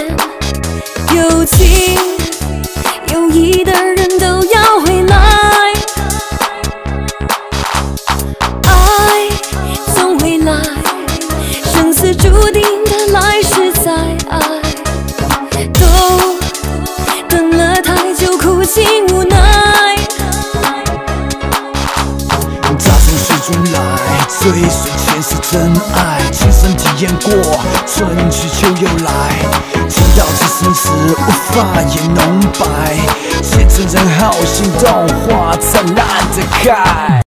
有情有义的人都要回来，爱总会来，生死注定的来世再爱，都等了太久，苦尽无奈。 他从始终来，追随前世真爱，亲身体验过春去秋又来，听到这生死无法言浓白，见证人好心动，花灿烂的开。